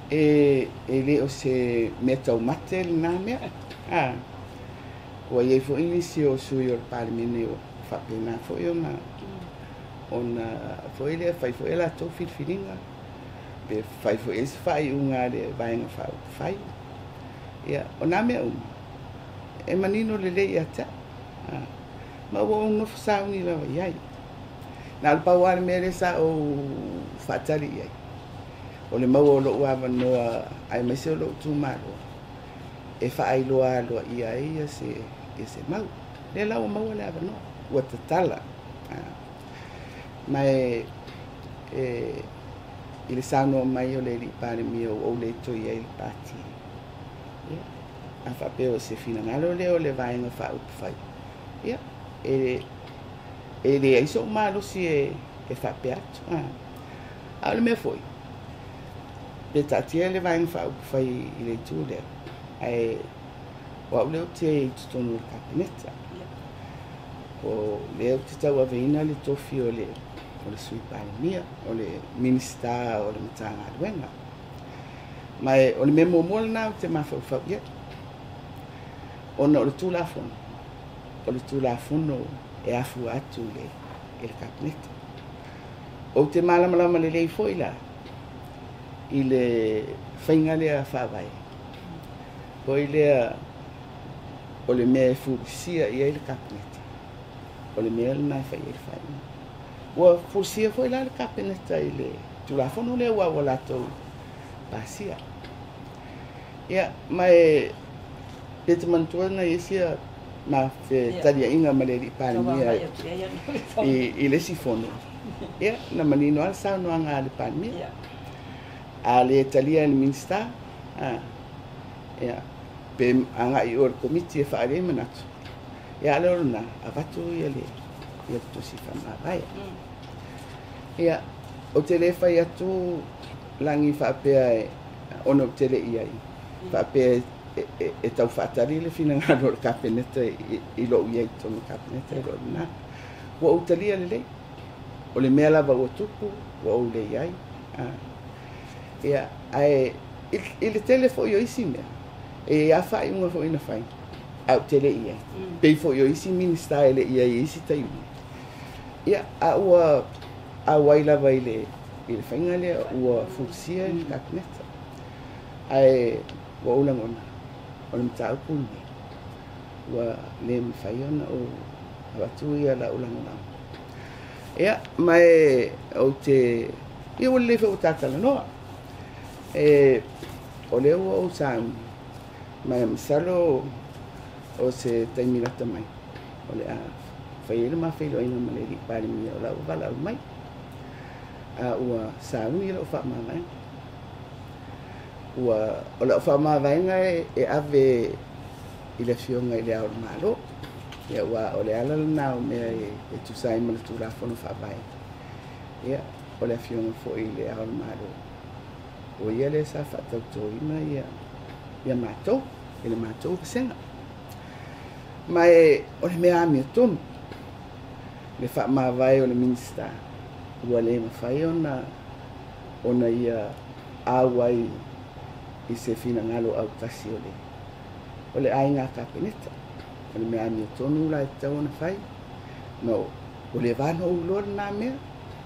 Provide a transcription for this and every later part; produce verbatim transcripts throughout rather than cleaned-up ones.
e e le o se me tau mate le na mea a o ia fo inisi o sui o palemene o faapena foʻi ona ona foʻi lea fai foʻi la tou filifiliga pe fai foʻi ai se faaiʻuga le vaega faaupufai ia ona mea uma e manino lelei ia taʻi ma ua ou nofo sauni lava i ai na le pau ale mea le sa ou faatali i ai o le maua o loʻu avanoa ae maise o loʻu tumāloa e faailoa aloa ia ai ia se ia se mau le lau maua le avanoa ua tatala ma e e i le saunoa mai o le alii palemia ou ou le itoi ai le pati ia a faapea o se finagalo lea o le vaega faaupufai ia e e leai so malosi e e faapea atu a o le mea foʻi pe taatia le vaega faaupufai i le itu lea ae ua au lea o te ai totonu o le kapeneta o lea o te tauaveina le tofi o le o le sui palemia o le minista o le matagaluega ma e o le mea muamua lanā o te mafaufau ia ona o le tulafono o le tulafono e afu atu le i le kapeneta o te malamalama lelei foʻi la i le faiga lea faavae hoi lea o le mea e fulusia ia i le kapeneta o le mea lanā e faia i le faaiga ua fulusia foʻi la le kapeneta i le tulafono lea ua ua latou pasia ia ma e pe te manatuaga iesia ma fe taliaʻiga ma le alii palemia i i le sifono ia na manino a le saunoaga a le palemia a le talia le minista a ia pe agaʻi o le komiti e faalei manatu ia le olona avatu ia le ia le tosi faamavaea ia o te lē fai atu lagi faapea e ona o te leʻi ai faapea e e e tau faatali le finagalo o le kapeneta i loʻu iai tonu kapeneta i loʻu lanā ua ou talia lelei o le mea lava ua tupu ua ou lei ai ia ae i le tele foʻi o isi mea e a faaiʻuga foʻi na fai au te leʻi ai pei foʻi o isi minista e leʻi ai isi taiumi ia a ua auai lava i le i le faiga lea ua fulusia i le kapeneta ae ua ulagona o le mataupu nei ua lē mafai ona ou avatu ia la ulagona ia ma e ou te ia ua lelei foʻi ua tatalanoa e o lea ua ou sauni ma e masalo o se taimilata mai o le a fai ai le mafailoaina ma le alii palemia o lau valaau mai a ua sauni i loʻu faamavaega ua o loʻu faamavaega e ave i le afioga i le ao le malo ia ua o le ala lanā o mea e tusai ma le tulafono faavae ia o le afioga foʻi i le ao le malo o ia le sa faatautoina ia ia matou i le matou pasega ma e o le mea amia tonu le faamavae o le minista ua lē mafai ona ona ia auai i se finagalo autasi o le o le aiga kapeneta o le mea amia tonu la e tatau ona fai ma o le vano uloa lanā mea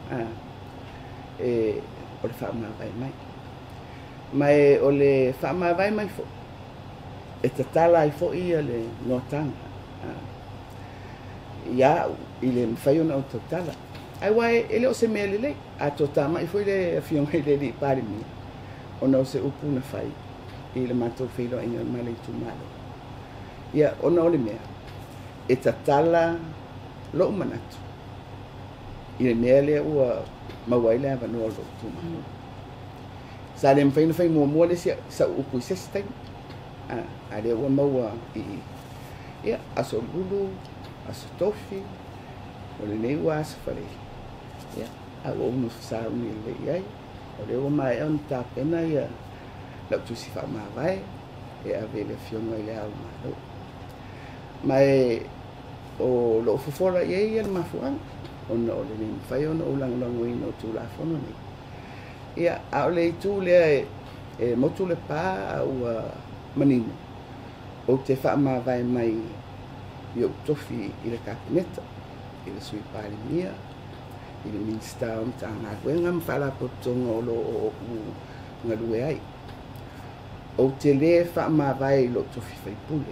e o le faamavae mai ma e o le faamavae mai foʻi e tatala ai foʻi ia le noataga ia i le mafai ona ou tautala ai ua e lē o se mea lelei a totamaʻi foʻi le afioga i le alii palemia ona o se upu na fai i le matou feiloaʻiga ma le itumalo ia ona o le mea e tatala loʻu manatu i le mea lea ua maua ai le avanoa o loʻu tumalo sa le mafai na fai muamua le sa upu i sesi taimi a lea ua maua i ia aso lulu aso tofi o lenei ua asofalei ia a ua uma fesauni lelei ai o lea ua mae ona tapena ia lau tusi faamavae e ave le afioga i le ao le malo ma e o loʻu fofola i ai ia le mafuaga ona o lenei mafai ona ou lagolagoina o tulafono nei ia a o le itu lea e e motu le pā ua manino o te whaamawai mai i o tofi i le kapeneta i le sui parimia i le minista o mta ngā kuenga mwhala potonga o lo o u ngalue ai o te le whaamawai i lo tofi whaipule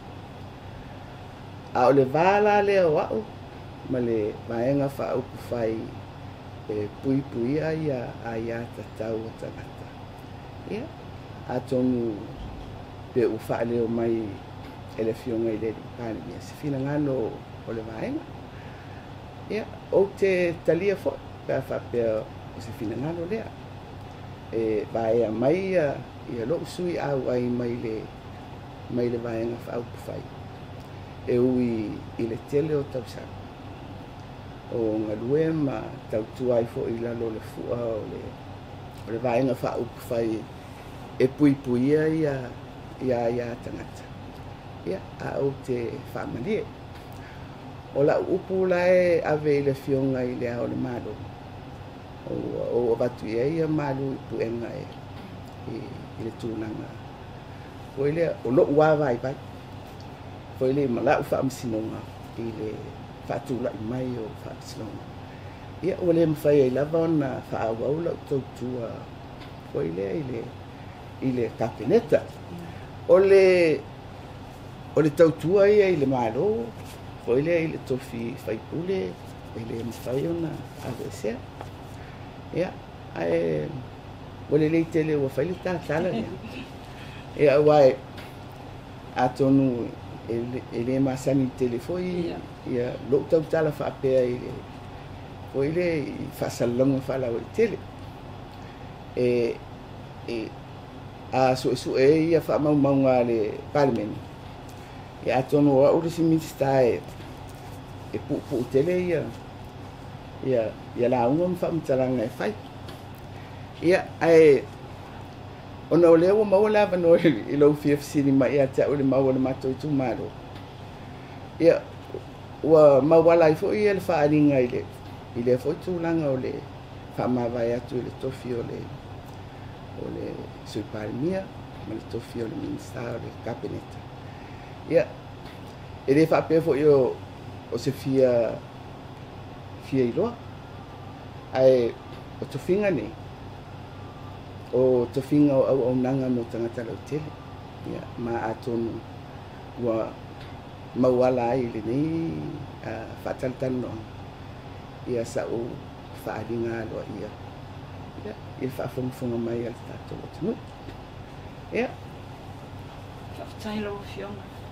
a o le wāla le o au ma le vaenga whaupu whai e pui pui ai a a ia tatau o tangata ia a tonu pe u whaaleo mai ele fionga i le pāne mia se fina ngano o le vaenga ia o te talia fo pe a whapea o se fina ngano lea e vaea mai ia ia lo sui au ai mai le mai le vaenga whaupu whai e ui i le tele o tausaka o ngalue ma tautu ai fo i lalo le fua o le o le vaenga whaupu whai e pui pui ia ia ia ia tangata ia a o te whaamalie o la upu lae ave i le fionga i le ao le malo o o watu ia ia malo i puenga e i le tūnanga o i le o lo ua vai vai o i le malau whaamsinonga i le whaatula i mai o whaamsinonga ia o le mwhai ai lava o na whaawau lau tautua o i le i le i le kapeneta o le o le tautua ia i le malo o i le i le tofi whaipule i le mwhai o na avesea ia ae o le leitele ua whaile tātala ia ia wai a tonu e le masani telefoi ia lo tautala whaapea i le o i le whaasalonga whala o i tele e e a so so e ia fa mau mau le parliament e atono o o si minista e e pu pu tele ia ia ia la un fa mtaranga e fai ia ai ona ole o mau la va no i lo F F C ni mai ia ta o le mau le mato tu maro ia wa ma wala i fo ia le fa alinga ile ile fo tu langa o le fa ma vai atu le tofi o le o le sui parimia ma le tofi o le minista o le kapeneta ia e le fa pe fo io o se fia fia i loa ai o tofinga ni o tofinga o au au nanga mo tangata lau tele ia ma atonu wa mawala ai le nei whataltano ia sa o whaaringa loa ia ia ia whaafonga mai al tato o tunu ia Whaftai lau fionga